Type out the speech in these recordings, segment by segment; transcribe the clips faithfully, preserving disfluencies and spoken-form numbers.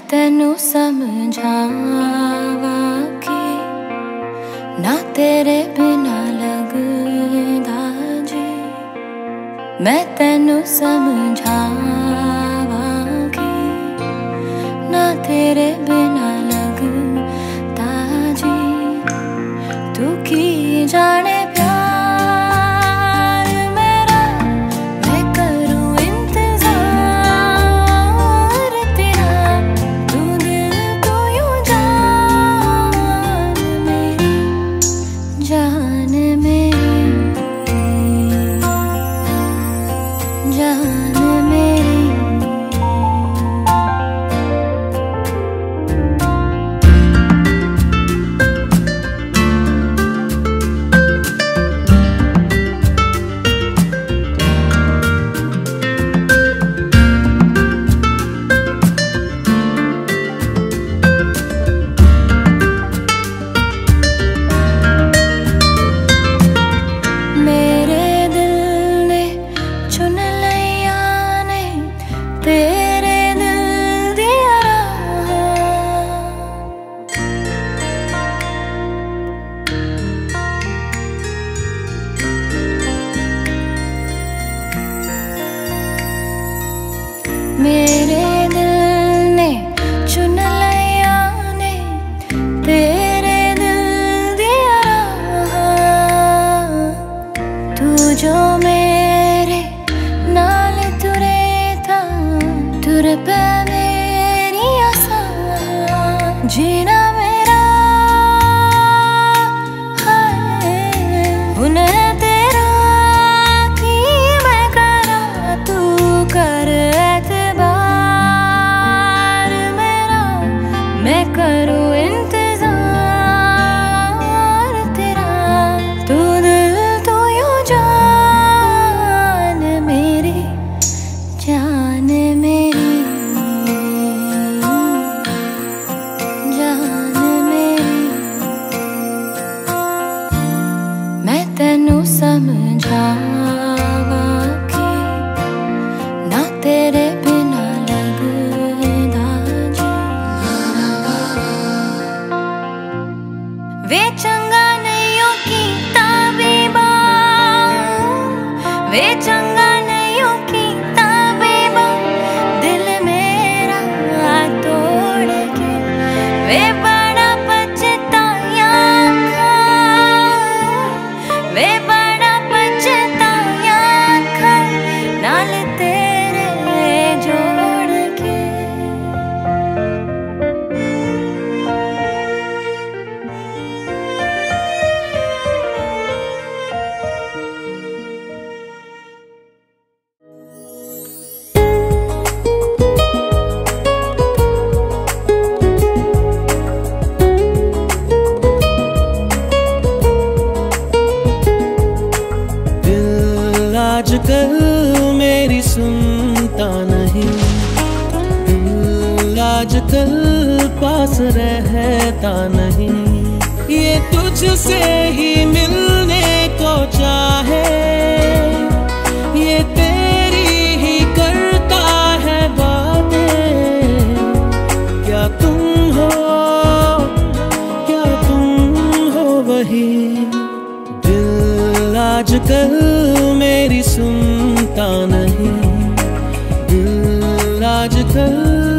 तेनू समझावा कि ना तेरे बिना लगदा जी। मैं तेनू समझावा कि ना तेरे बिना लगदा जी। तू की जाने मेरे दिल ने चुन लिया ने तेरे दिल दिया राह। तू जो मेरे नाल तुरे था तुर पे मेरी आसा। जीना मेरा है उन्हें तेरा की मैं करा तू कर मैं करूँ इंतजार तेरा। तू दिल तू यूं जान मेरी जान मेरी जान मेरी। मैं तेनू समझावा कि ना तेरे बिना लगदा जी। वे चंगा नहीं की ताबीबा वे चंगा नहीं की ताबीबा दिल मेरा तोड़ के। वे बड़ा पछताया वे बड़ा पछताया नाल तेरे जोड़ के। आजकल मेरी सुनता नहीं, दिल आजकल पास रहता नहीं। ये तुझसे ही मिलने को चाहे, ये तेरी ही करता है बातें। क्या तुम हो क्या तुम हो वही, दिल आजकल मेरी सुनता नहीं, दिल आजकल।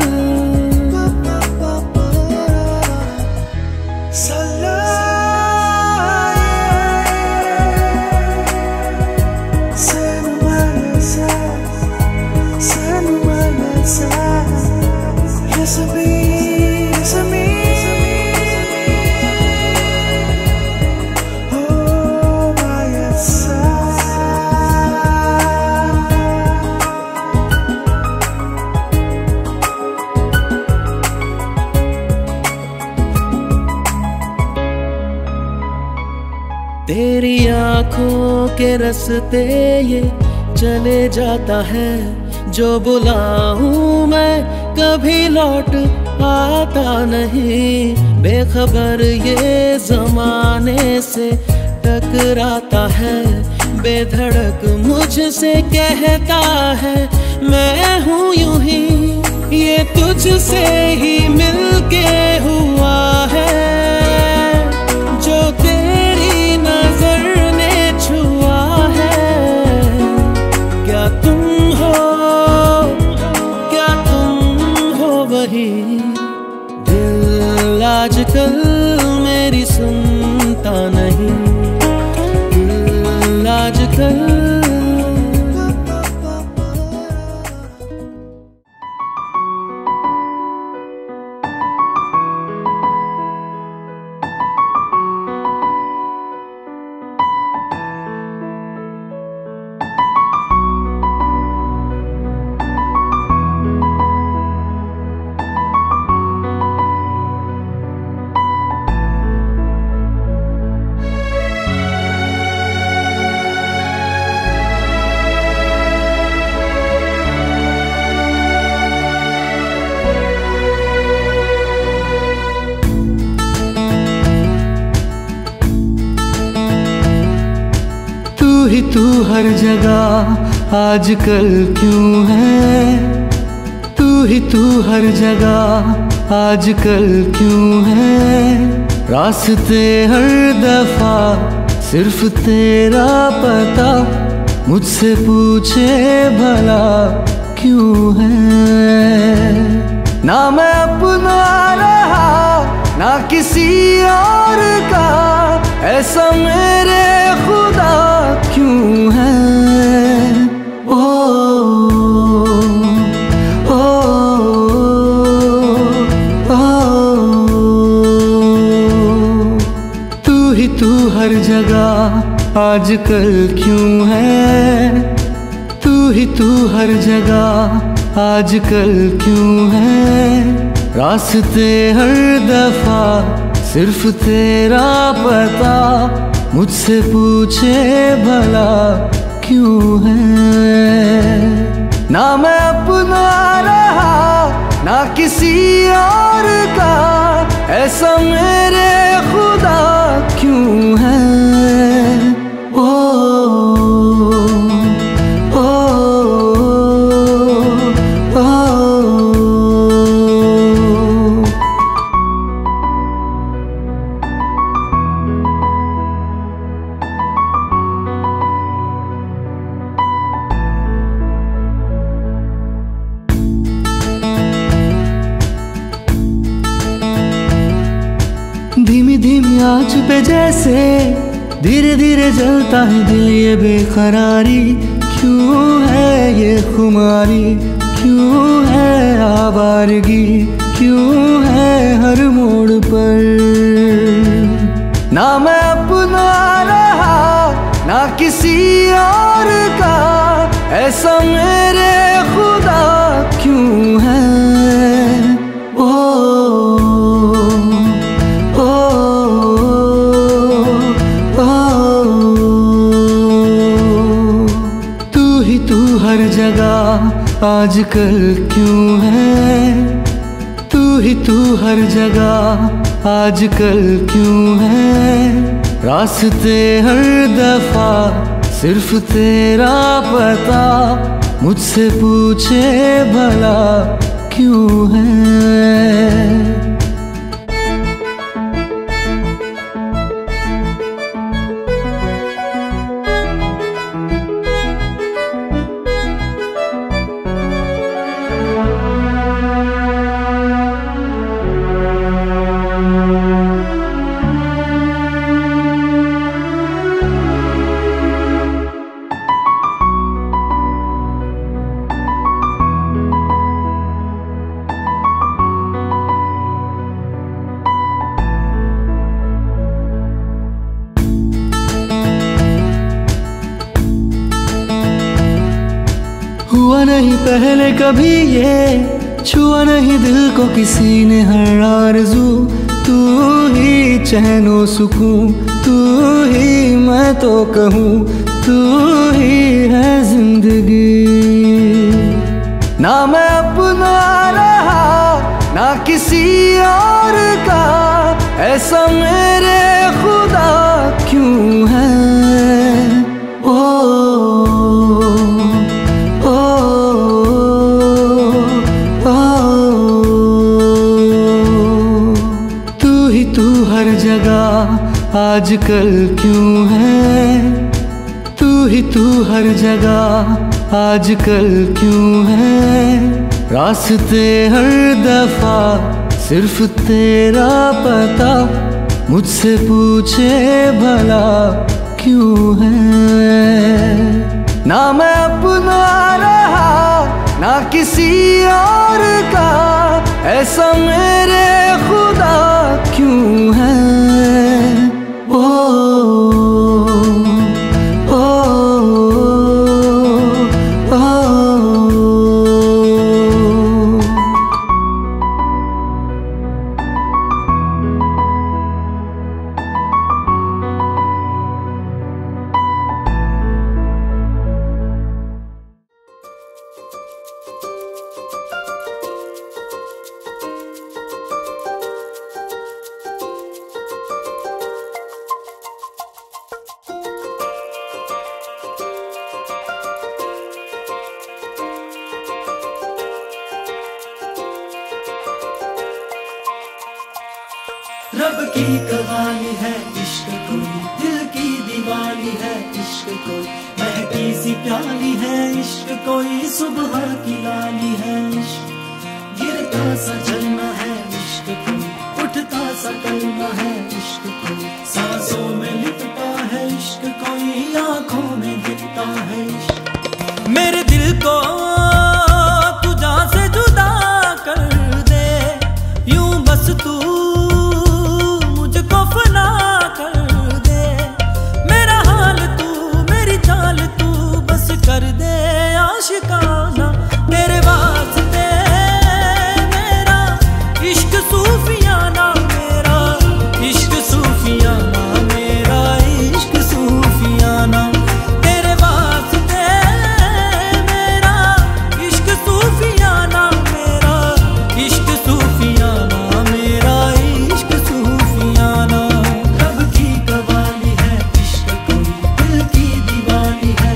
तेरी आँखों के रास्ते ये चले जाता है, जो बुलाऊं मैं कभी लौट आता नहीं। बेखबर ये जमाने से टकराता है, बेधड़क मुझसे कहता है मैं हूँ यूं ही। ये तुझसे ही मिलके हुआ है, जो तेरी नजर ने छुआ है। क्या तुम हो, क्या तुम हो वही? दिल आजकल मेरी सुनता नहीं, दिल आजकल। तू ही तू हर जगह आजकल क्यों है? तू ही तू हर जगह आजकल क्यों है? रास्ते हर दफा सिर्फ तेरा पता, मुझसे पूछे भला क्यों है? ना मैं अपना रहा ना किसी और का, ऐसा मेरे खुदा क्यों है? ओ ओ ओ तू ही तू हर जगह आजकल क्यों है? तू ही तू हर जगह आजकल क्यों है? रास्ते हर दफा सिर्फ तेरा पता, मुझसे पूछे भला क्यों है? ना मैं अपना रहा ना किसी और का, ऐसा मेरे खुदा क्यों है? ओ ओ ओ, ओ धीमी धीमी आँच पे जैसे धीरे धीरे जलता है दिल, ये बेकरारी क्यों है? ये खुमारी क्यों है? आवारगी क्यों है हर मोड़ पर? ना मैं अपना रहा ना किसी और का, ऐसा मेरे खुदा क्यों है? ओ हर जगह आजकल क्यों है? तू ही तू हर जगह आजकल क्यों है? रास्ते हर दफा सिर्फ तेरा पता, मुझसे पूछे भला क्यों है? हुआ नहीं पहले कभी ये, छुआ नहीं दिल को किसी ने हर आरज़ू। तू ही चैनो सुकून, तू ही मैं तो कहूँ, तू ही है जिंदगी। ना मैं अपना रहा ना किसी और का, ऐसा मेरे खुदा क्यों है? ओ ओ ओ, ओ आजकल क्यों है तू ही तू हर जगह, आजकल क्यों है रास्ते हर दफा सिर्फ तेरा पता, मुझसे पूछे भला क्यों है। ना मैं अपना रहा ना किसी और का, ऐसा मेरे खुदा क्यों है। ओ, ओ, ओ, ओ, रब की कवाली है इश्क कोई, दिल की दीवानी है इश्क कोई, महकी सी प्याली है इश्क कोई, सुबह की लाली है इश्क, गिरता सा जलना है इश्क कोई, उठता सा कलमा है इश्क कोई, सांसों में लिपटा है इश्क कोई, आंखों में दिखता है इश्क। मेरे दिल को तुझा से जुदा कर दे, यूं बस तू कर दे आशिकाना, तेरे वास्ते मेरा इश्क सूफियाना, मेरा इश्क सूफियाना, मेरा इश्क सूफियाना, तेरे वास्ते मेरा इश्क सूफियाना, मेरा इश्क सूफियाना, मेरा इश्क सूफियाना। रब की कवाली है इश्क कोई, दिल की दीवानी है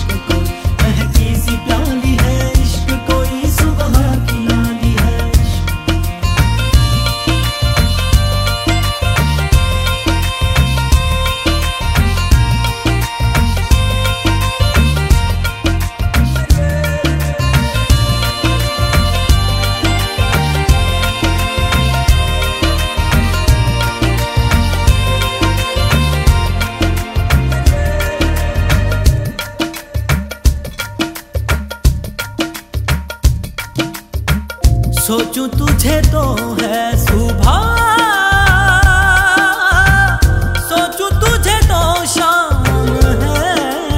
प्याली है इश्क कोई, सुबह की लाली है इश्क। सोचूं तुझे तो है सुबह, सोचूं तुझे तो शाम है,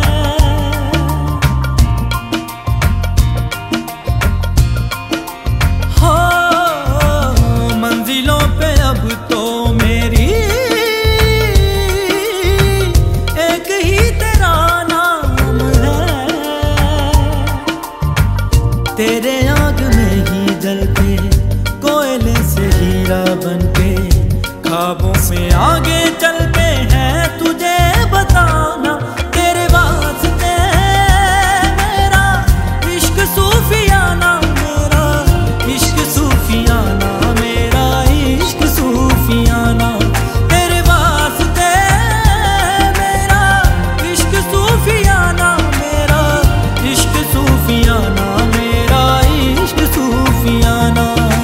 हो मंजिलों पे अब तो मेरी एक ही तेरा नाम है, तेरे आग में ही जलते कोयले से हीरा बनके, ख्वाबों से आगे चलते हैं तुझे बताना, तेरे वास्ते मेरा इश्क सूफियाना, मेरा इश्क सूफियाना, मेरा इश्क सूफियाना, तेरे वास्ते मेरा इश्क सूफियाना, मेरा इश्क सूफियाना, मेरा इश्क सूफियाना।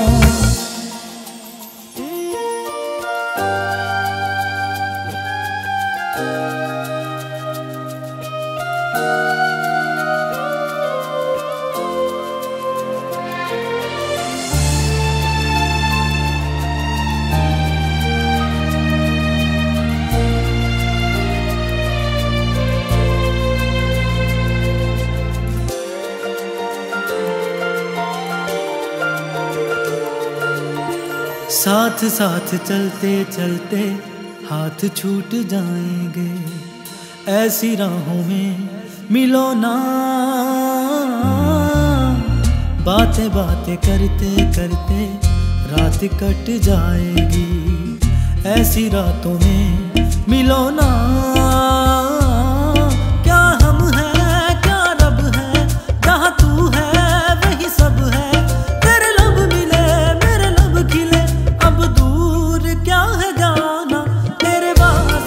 साथ साथ चलते चलते हाथ छूट जाएंगे, ऐसी राहों में मिलो ना, बातें बातें करते करते रात कट जाएगी, ऐसी रातों में मिलो ना। क्या हम हैं क्या रब है, जहाँ तू है वही सब है, तेरे लब मिले मेरे लब खिले, अब दूर क्या है जाना, तेरे वास्ते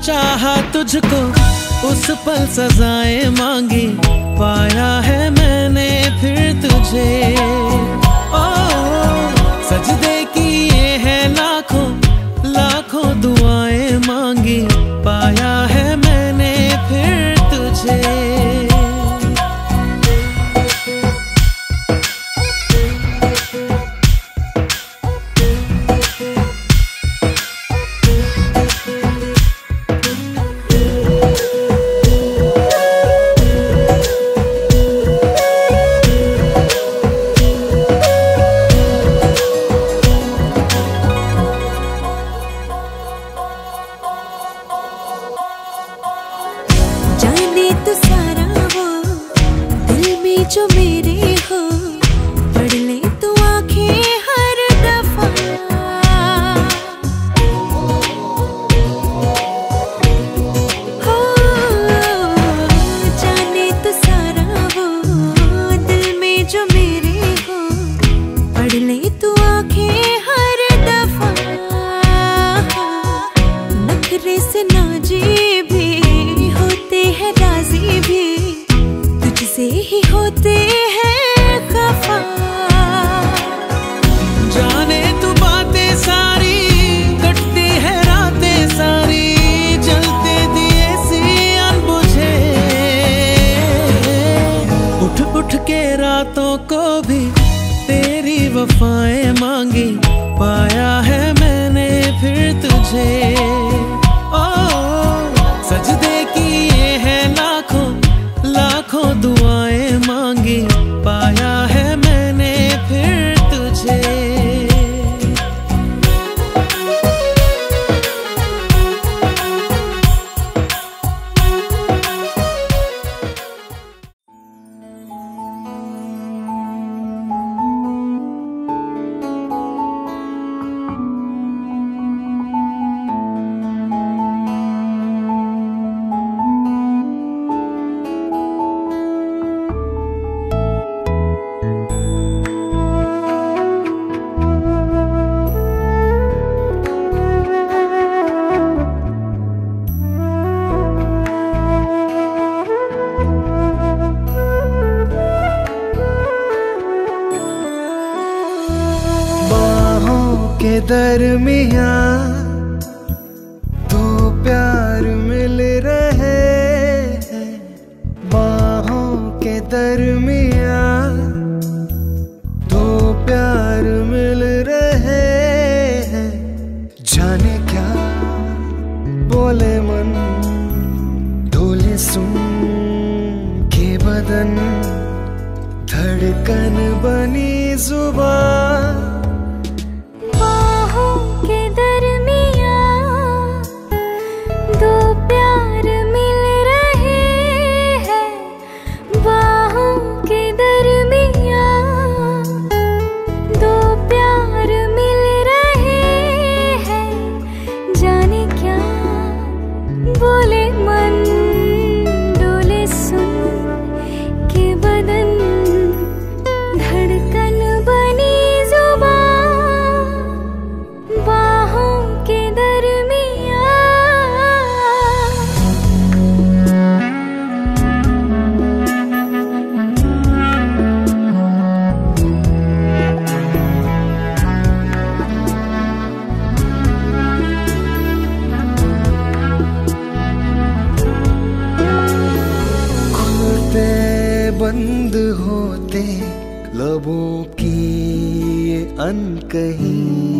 चाहा तुझको उस पल सजाएं मांगी, पाया है मैंने फिर तुझे। ओ सजदे किए हैं लाखों लाखों दुआएं मांगी, पाया है मैंने फिर तुझे। जाने तो सारा वो दिल में जो मेरे हो, पढ़ ले तू आंखें हर दफा। हो जाने तो सारा वो दिल में जो मेरे हो, पढ़ ले तू आंखें हर दफा। नखरे से नाजी भी होते हैं, राजी भी तुझसे ही होते हैं खफा। जाने तू बातें सारी, कटती है रातें सारी, जलते दिए सी अनबुझे। उठ उठ के रातों को भी तेरी वफाएं मांगी, पाया है मैंने फिर तुझे। ओ सजदे किए हैं लाखों लाखों दुआएं मांगी, पाया है मैंने फिर तुझे। के दरमियाँ दो प्यार मिल रहे हैं, बाहों के दरमियाँ दो प्यार मिल रहे हैं। जाने क्या बोले मन, डोले सुन के बदन, धड़कन बनी जुबान। बंद होते लबों की ये अनकही,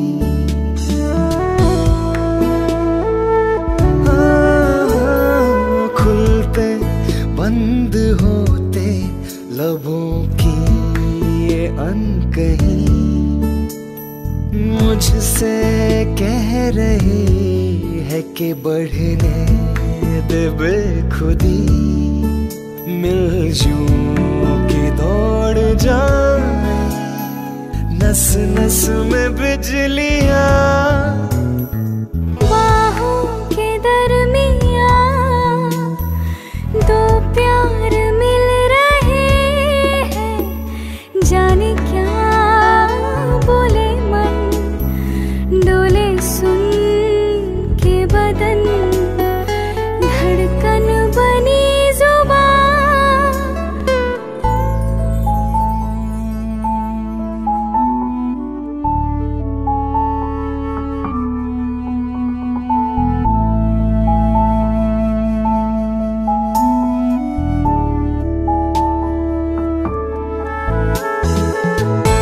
खुलते बंद होते लबों की ये अनकही, मुझसे कह रही है कि बढ़ने दे बेखुदी, मिलजूं की दौड़ जाए, नस नस में बिजलियां